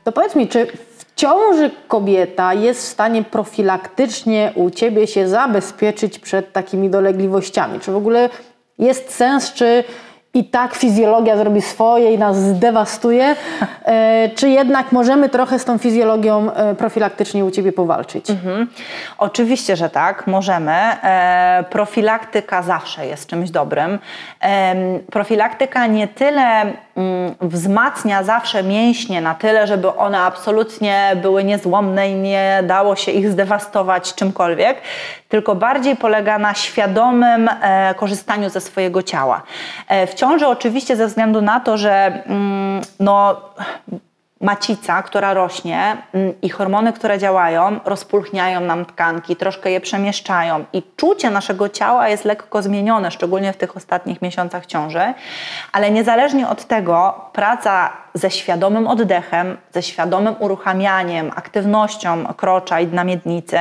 To powiedz mi, czy w ciąży kobieta jest w stanie profilaktycznie u Ciebie się zabezpieczyć przed takimi dolegliwościami? Czy w ogóle jest sens, czy i tak fizjologia zrobi swoje i nas zdewastuje, czy jednak możemy trochę z tą fizjologią profilaktycznie u Ciebie powalczyć? Oczywiście, że tak, możemy. Profilaktyka zawsze jest czymś dobrym. Profilaktyka nie tyle wzmacnia zawsze mięśnie na tyle, żeby one absolutnie były niezłomne i nie dało się ich zdewastować czymkolwiek, tylko bardziej polega na świadomym korzystaniu ze swojego ciała. W ciąży oczywiście ze względu na to, że macica, która rośnie i hormony, które działają, rozpulchniają nam tkanki, troszkę je przemieszczają i czucie naszego ciała jest lekko zmienione, szczególnie w tych ostatnich miesiącach ciąży, ale niezależnie od tego praca ze świadomym oddechem, ze świadomym uruchamianiem, aktywnością krocza i dna miednicy,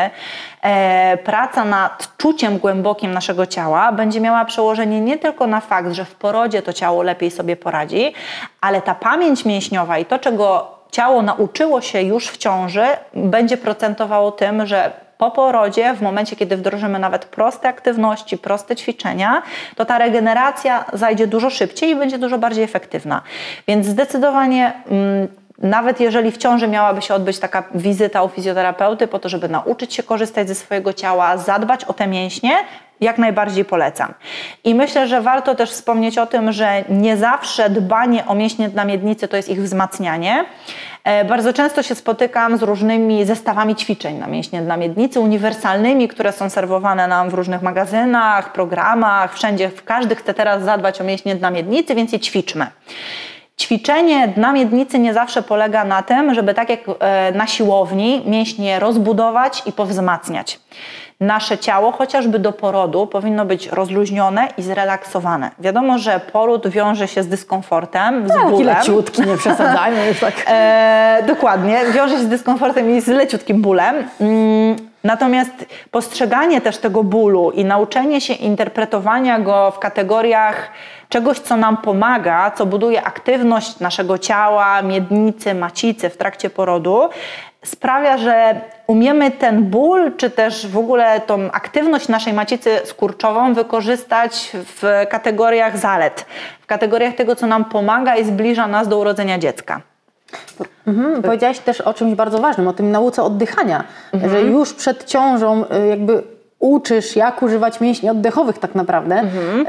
praca nad czuciem głębokim naszego ciała będzie miała przełożenie nie tylko na fakt, że w porodzie to ciało lepiej sobie poradzi, ale ta pamięć mięśniowa i to, czego ciało nauczyło się już w ciąży, będzie procentowało tym, że po porodzie, w momencie, kiedy wdrożymy nawet proste aktywności, proste ćwiczenia, to ta regeneracja zajdzie dużo szybciej i będzie dużo bardziej efektywna. Więc zdecydowanie nawet jeżeli w ciąży miałaby się odbyć taka wizyta u fizjoterapeuty po to, żeby nauczyć się korzystać ze swojego ciała, zadbać o te mięśnie, jak najbardziej polecam. I myślę, że warto też wspomnieć o tym, że nie zawsze dbanie o mięśnie dna miednicy to jest ich wzmacnianie. Bardzo często się spotykam z różnymi zestawami ćwiczeń na mięśnie dna miednicy, uniwersalnymi, które są serwowane nam w różnych magazynach, programach, wszędzie, każdy chce teraz zadbać o mięśnie dna miednicy, więc je ćwiczmy. Ćwiczenie dna miednicy nie zawsze polega na tym, żeby tak jak na siłowni mięśnie rozbudować i powzmacniać. Nasze ciało chociażby do porodu powinno być rozluźnione i zrelaksowane. Wiadomo, że poród wiąże się z dyskomfortem, z bólem. Leciutki, nie przesadzajmy już tak. Dokładnie, wiąże się z dyskomfortem i z leciutkim bólem. Natomiast postrzeganie też tego bólu i nauczenie się interpretowania go w kategoriach czegoś, co nam pomaga, co buduje aktywność naszego ciała, miednicy, macicy w trakcie porodu, sprawia, że umiemy ten ból, czy też w ogóle tą aktywność naszej macicy skurczową wykorzystać w kategoriach zalet, w kategoriach tego, co nam pomaga i zbliża nas do urodzenia dziecka. Powiedziałaś też o czymś bardzo ważnym, o tym nauce oddychania, że już przed ciążą jakby uczysz, jak używać mięśni oddechowych tak naprawdę,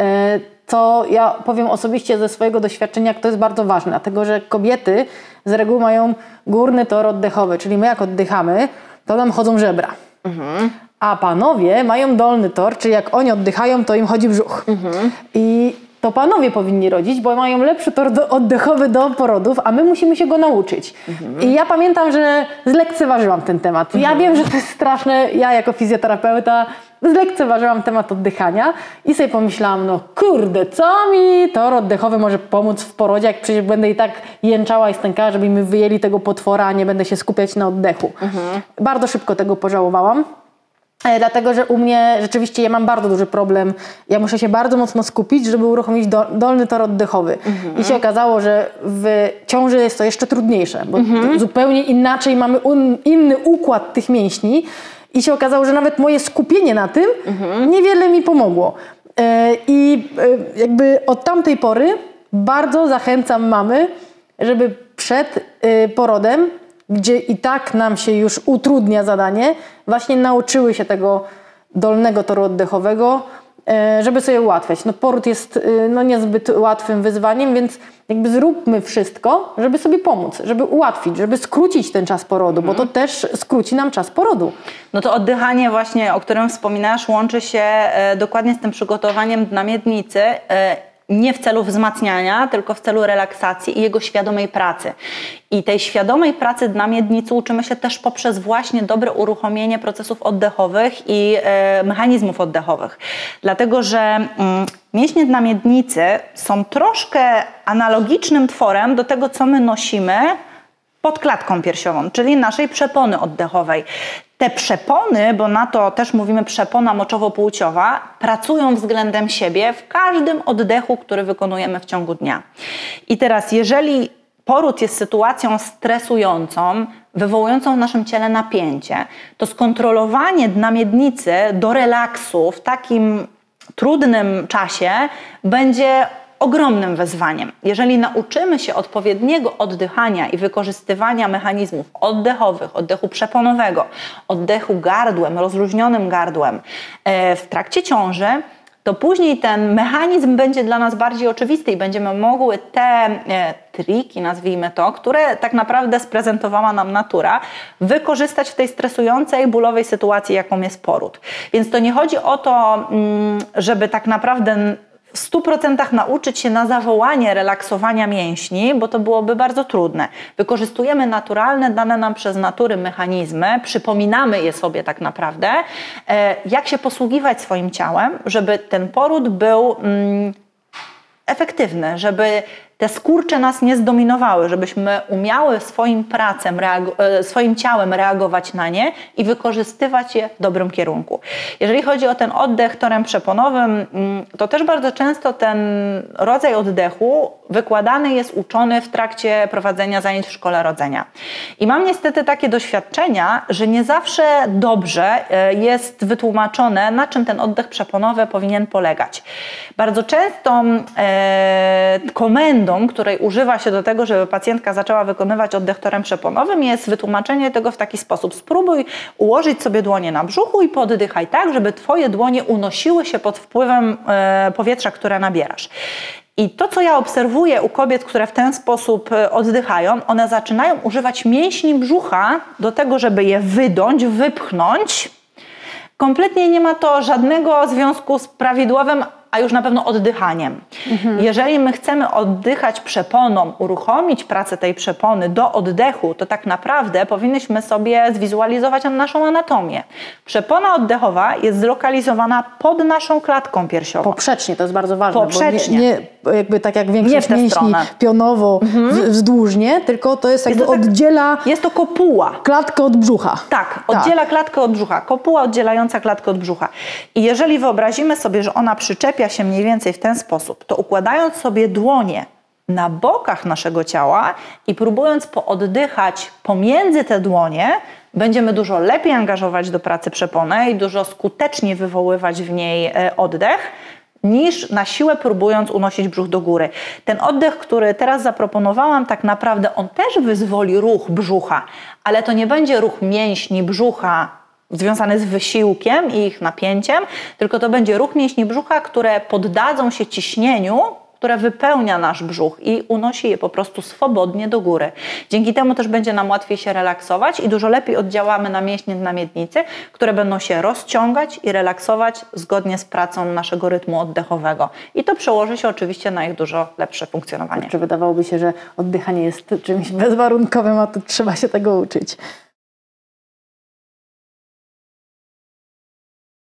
co ja powiem osobiście ze swojego doświadczenia, to jest bardzo ważne, dlatego że kobiety z reguły mają górny tor oddechowy, czyli my jak oddychamy, to nam chodzą żebra. A panowie mają dolny tor, czyli jak oni oddychają, to im chodzi brzuch. I to panowie powinni rodzić, bo mają lepszy tor oddechowy do porodów, a my musimy się go nauczyć. I ja pamiętam, że zlekceważyłam ten temat. Ja wiem, że to jest straszne, ja jako fizjoterapeuta zlekceważyłam temat oddychania i sobie pomyślałam, no kurde, co mi tor oddechowy może pomóc w porodzie, jak przecież będę i tak jęczała i stękała, żeby mi wyjęli tego potwora, a nie będę się skupiać na oddechu. Bardzo szybko tego pożałowałam. Dlatego, że u mnie rzeczywiście ja mam bardzo duży problem. Ja muszę się bardzo mocno skupić, żeby uruchomić dolny tor oddechowy. I się okazało, że w ciąży jest to jeszcze trudniejsze, bo zupełnie inaczej mamy inny układ tych mięśni. I się okazało, że nawet moje skupienie na tym niewiele mi pomogło. I jakby od tamtej pory bardzo zachęcam mamy, żeby przed porodem, gdzie i tak nam się już utrudnia zadanie, właśnie nauczyły się tego dolnego toru oddechowego, żeby sobie ułatwiać. No, poród jest niezbyt łatwym wyzwaniem, więc jakby zróbmy wszystko, żeby sobie pomóc, żeby ułatwić, żeby skrócić ten czas porodu, bo to też skróci nam czas porodu. No to oddychanie właśnie, o którym wspominasz, łączy się dokładnie z tym przygotowaniem dna miednicy, nie w celu wzmacniania, tylko w celu relaksacji i jego świadomej pracy. I tej świadomej pracy dna miednicy uczymy się też poprzez właśnie dobre uruchomienie procesów oddechowych i mechanizmów oddechowych. Dlatego, że mięśnie dna miednicy są troszkę analogicznym tworem do tego, co my nosimy pod klatką piersiową, czyli naszej przepony oddechowej. Te przepony, bo na to też mówimy przepona moczowo-płciowa, pracują względem siebie w każdym oddechu, który wykonujemy w ciągu dnia. I teraz, jeżeli poród jest sytuacją stresującą, wywołującą w naszym ciele napięcie, to skontrolowanie dna miednicy do relaksu w takim trudnym czasie będzie ogromnym wyzwaniem. Jeżeli nauczymy się odpowiedniego oddychania i wykorzystywania mechanizmów oddechowych, oddechu przeponowego, oddechu gardłem, rozluźnionym gardłem w trakcie ciąży, to później ten mechanizm będzie dla nas bardziej oczywisty i będziemy mogły te triki, nazwijmy to, które tak naprawdę sprezentowała nam natura, wykorzystać w tej stresującej, bólowej sytuacji, jaką jest poród. Więc to nie chodzi o to, żeby tak naprawdę w 100% nauczyć się na zawołanie relaksowania mięśni, bo to byłoby bardzo trudne. Wykorzystujemy naturalne, dane nam przez natury mechanizmy, przypominamy je sobie tak naprawdę, jak się posługiwać swoim ciałem, żeby ten poród był efektywny, żeby te skurcze nas nie zdominowały, żebyśmy umiały swoim ciałem reagować na nie i wykorzystywać je w dobrym kierunku. Jeżeli chodzi o ten oddech torem przeponowym, to też bardzo często ten rodzaj oddechu wykładany jest, uczony w trakcie prowadzenia zajęć w szkole rodzenia. I mam niestety takie doświadczenia, że nie zawsze dobrze jest wytłumaczone, na czym ten oddech przeponowy powinien polegać. Bardzo często komendą, której używa się do tego, żeby pacjentka zaczęła wykonywać oddech torem przeponowym, jest wytłumaczenie tego w taki sposób. Spróbuj ułożyć sobie dłonie na brzuchu i poddychaj tak, żeby twoje dłonie unosiły się pod wpływem powietrza, które nabierasz. I to, co ja obserwuję u kobiet, które w ten sposób oddychają, one zaczynają używać mięśni brzucha do tego, żeby je wydąć, wypchnąć. Kompletnie nie ma to żadnego związku z prawidłowym, a już na pewno oddychaniem. Jeżeli my chcemy oddychać przeponą, uruchomić pracę tej przepony do oddechu, to tak naprawdę powinnyśmy sobie zwizualizować naszą anatomię. Przepona oddechowa jest zlokalizowana pod naszą klatką piersiową. Poprzecznie, to jest bardzo ważne. Poprzecznie. Nie jakby tak jak większość mięśni stronę. pionowo, wzdłużnie, tylko to jest jakby oddziela jest to kopuła. Klatkę od brzucha. Tak, oddziela klatkę od brzucha. Kopuła oddzielająca klatkę od brzucha. I jeżeli wyobrazimy sobie, że ona przyczepia się mniej więcej w ten sposób, to układając sobie dłonie na bokach naszego ciała i próbując pooddychać pomiędzy te dłonie, będziemy dużo lepiej angażować do pracy przeponę i dużo skuteczniej wywoływać w niej oddech, niż na siłę próbując unosić brzuch do góry. Ten oddech, który teraz zaproponowałam, tak naprawdę on też wyzwoli ruch brzucha, ale to nie będzie ruch mięśni brzucha związany z wysiłkiem i ich napięciem, tylko to będzie ruch mięśni brzucha, które poddadzą się ciśnieniu, które wypełnia nasz brzuch i unosi je po prostu swobodnie do góry. Dzięki temu też będzie nam łatwiej się relaksować i dużo lepiej oddziałamy na mięśnie dna miednicy, które będą się rozciągać i relaksować zgodnie z pracą naszego rytmu oddechowego. I to przełoży się oczywiście na ich dużo lepsze funkcjonowanie. Wydawałoby się, że oddychanie jest czymś bezwarunkowym, a tu trzeba się tego uczyć.